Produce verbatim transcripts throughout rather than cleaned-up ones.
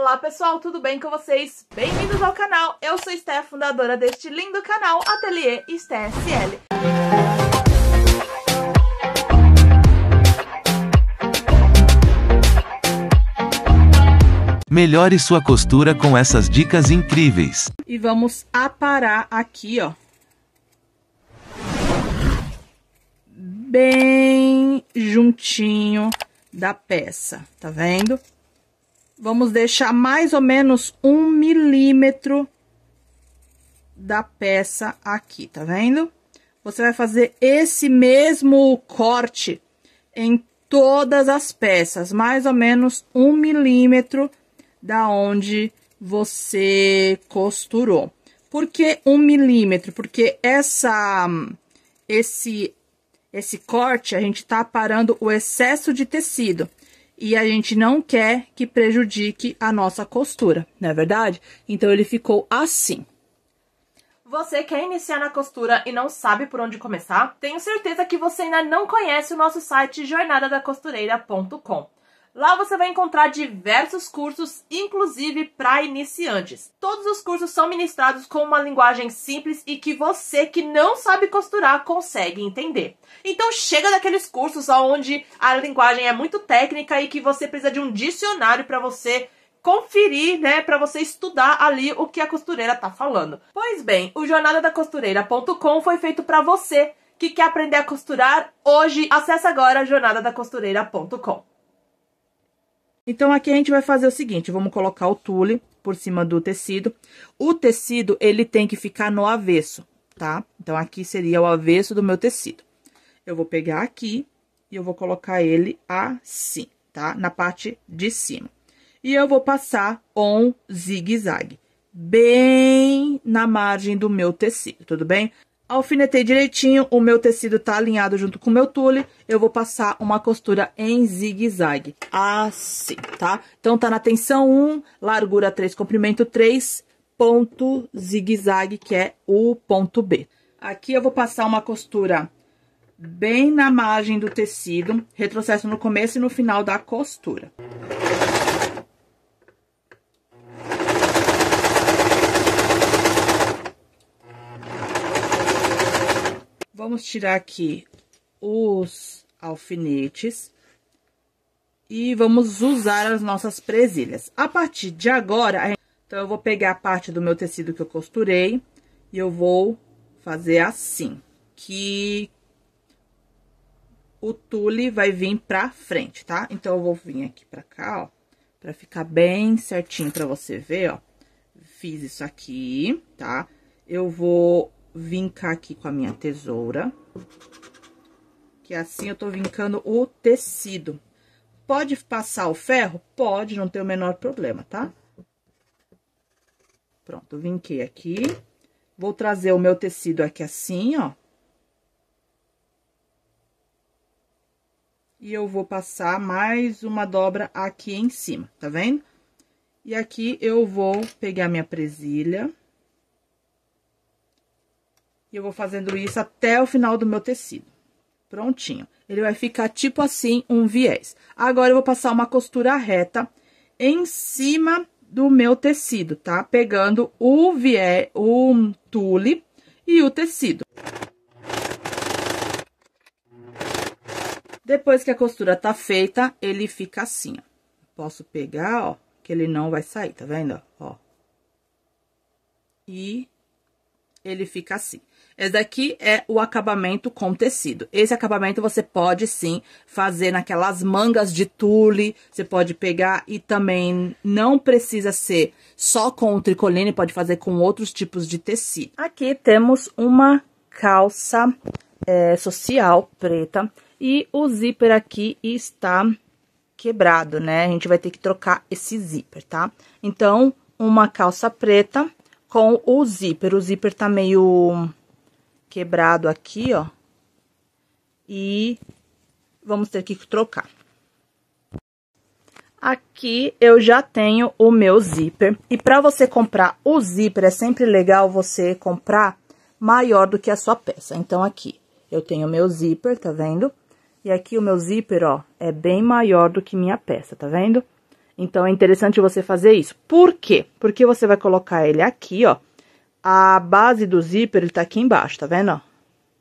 Olá pessoal, tudo bem com vocês? Bem-vindos ao canal, eu sou Esté, fundadora deste lindo canal Ateliê Esté S L. Melhore sua costura com essas dicas incríveis. E vamos aparar aqui, ó. Bem juntinho da peça, tá vendo? Vamos deixar mais ou menos um milímetro da peça aqui, tá vendo? Você vai fazer esse mesmo corte em todas as peças, mais ou menos um milímetro da onde você costurou. Por que um milímetro? Porque essa, esse, esse corte, a gente tá aparando o excesso de tecido. E a gente não quer que prejudique a nossa costura, não é verdade? Então, ele ficou assim. Você quer iniciar na costura e não sabe por onde começar? Tenho certeza que você ainda não conhece o nosso site jornada da costureira ponto com. Lá você vai encontrar diversos cursos, inclusive para iniciantes. Todos os cursos são ministrados com uma linguagem simples e que você que não sabe costurar consegue entender. Então chega daqueles cursos onde a linguagem é muito técnica e que você precisa de um dicionário para você conferir, né, para você estudar ali o que a costureira tá falando. Pois bem, o jornada da costureira ponto com foi feito para você que quer aprender a costurar hoje. Acesse agora jornada da costureira ponto com. Então, aqui a gente vai fazer o seguinte, vamos colocar o tule por cima do tecido. O tecido, ele tem que ficar no avesso, tá? Então, aqui seria o avesso do meu tecido. Eu vou pegar aqui e eu vou colocar ele assim, tá? Na parte de cima. E eu vou passar um zigue-zague, bem na margem do meu tecido, tudo bem? Alfinetei direitinho, o meu tecido tá alinhado junto com o meu tule, eu vou passar uma costura em zigue-zague, assim, tá? Então, tá na tensão um, largura três, comprimento três, ponto zigue-zague, que é o ponto B. Aqui eu vou passar uma costura bem na margem do tecido, retrocesso no começo e no final da costura. Vamos tirar aqui os alfinetes e vamos usar as nossas presilhas. A partir de agora, então, eu vou pegar a parte do meu tecido que eu costurei e eu vou fazer assim, que o tule vai vir pra frente, tá? Então, eu vou vir aqui pra cá, ó, pra ficar bem certinho pra você ver, ó. Fiz isso aqui, tá? Eu vou vincar aqui com a minha tesoura, que assim eu tô vincando o tecido. Pode passar o ferro? Pode, não tem o menor problema, tá? Pronto, vinquei aqui. Vou trazer o meu tecido aqui assim, ó. E eu vou passar mais uma dobra aqui em cima, tá vendo? E aqui eu vou pegar minha presilha. E eu vou fazendo isso até o final do meu tecido. Prontinho. Ele vai ficar tipo assim, um viés. Agora, eu vou passar uma costura reta em cima do meu tecido, tá? Pegando o viés, o tule e o tecido. Depois que a costura tá feita, ele fica assim, ó. Posso pegar, ó, que ele não vai sair, tá vendo? Ó. E ele fica assim. Esse daqui é o acabamento com tecido. Esse acabamento você pode, sim, fazer naquelas mangas de tule. Você pode pegar e também não precisa ser só com o tricoline, pode fazer com outros tipos de tecido. Aqui temos uma calça é, social preta e o zíper aqui está quebrado, né? A gente vai ter que trocar esse zíper, tá? Então, uma calça preta com o zíper. O zíper tá meio quebrado aqui, ó. E vamos ter que trocar. Aqui eu já tenho o meu zíper. E para você comprar o zíper, é sempre legal você comprar maior do que a sua peça. Então, aqui eu tenho o meu zíper, tá vendo? E aqui o meu zíper, ó, é bem maior do que minha peça, tá vendo? Então, é interessante você fazer isso. Por quê? Porque você vai colocar ele aqui, ó. A base do zíper, ele tá aqui embaixo, tá vendo, ó?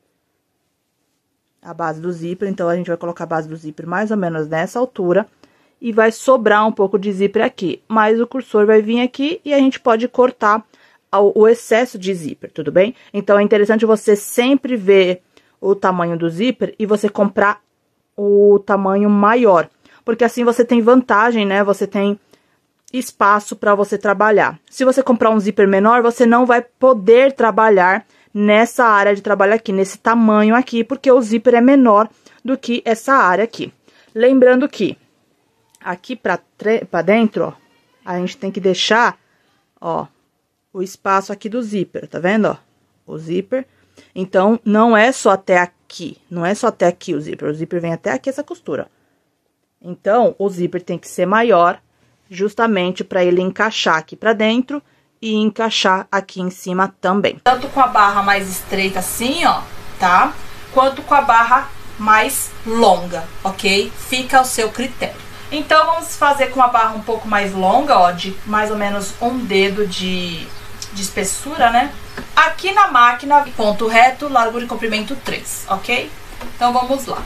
A base do zíper, então, a gente vai colocar a base do zíper mais ou menos nessa altura. E vai sobrar um pouco de zíper aqui. Mas o cursor vai vir aqui e a gente pode cortar o excesso de zíper, tudo bem? Então, é interessante você sempre ver o tamanho do zíper e você comprar o tamanho maior. Porque assim você tem vantagem, né? Você tem espaço para você trabalhar. Se você comprar um zíper menor, você não vai poder trabalhar nessa área de trabalho aqui, nesse tamanho aqui, porque o zíper é menor do que essa área aqui. Lembrando que aqui para dentro, ó, a gente tem que deixar, ó, o espaço aqui do zíper, tá vendo, ó? O zíper. Então, não é só até aqui, não é só até aqui o zíper, o zíper vem até aqui essa costura. Então, o zíper tem que ser maior, justamente para ele encaixar aqui pra dentro e encaixar aqui em cima também. Tanto com a barra mais estreita assim, ó, tá? Quanto com a barra mais longa, ok? Fica ao seu critério. Então, vamos fazer com a barra um pouco mais longa, ó, de mais ou menos um dedo de, de espessura, né? Aqui na máquina, ponto reto, largura e comprimento três, ok? Então, vamos lá.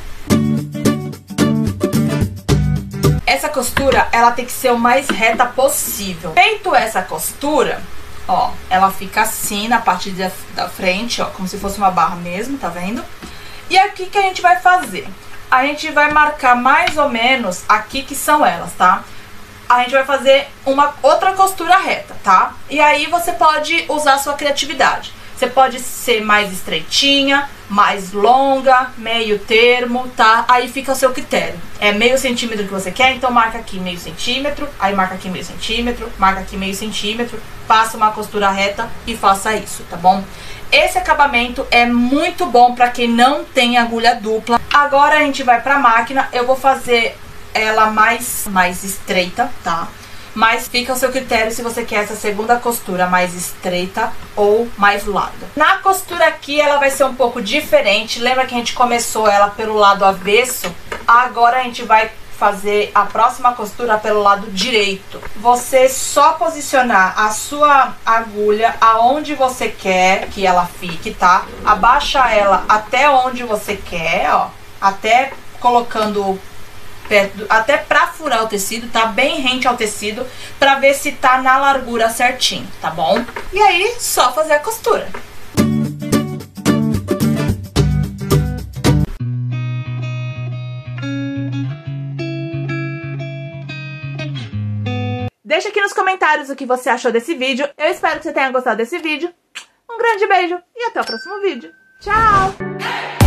Essa costura, ela tem que ser o mais reta possível. Feito essa costura, ó, ela fica assim na parte da, da frente, ó, como se fosse uma barra mesmo, tá vendo? E aqui que a gente vai fazer? A gente vai marcar mais ou menos aqui que são elas, tá? A gente vai fazer uma outra costura reta, tá? E aí você pode usar a sua criatividade. Você pode ser mais estreitinha, mais longa, meio termo, tá? Aí fica ao seu critério. É meio centímetro que você quer, então marca aqui meio centímetro, aí marca aqui meio centímetro, marca aqui meio centímetro, faça uma costura reta e faça isso, tá bom? Esse acabamento é muito bom pra quem não tem agulha dupla. Agora a gente vai pra máquina, eu vou fazer ela mais, mais estreita, tá? Mas fica ao seu critério se você quer essa segunda costura mais estreita ou mais larga. Na costura aqui ela vai ser um pouco diferente. Lembra que a gente começou ela pelo lado avesso? Agora a gente vai fazer a próxima costura pelo lado direito. Você só posicionar a sua agulha aonde você quer que ela fique, tá? Abaixa ela até onde você quer, ó. Até colocando... perto, até pra furar o tecido, tá bem rente ao tecido, pra ver se tá na largura certinho, tá bom? E aí, só fazer a costura. Deixa aqui nos comentários o que você achou desse vídeo. Eu espero que você tenha gostado desse vídeo. Um grande beijo e até o próximo vídeo. Tchau!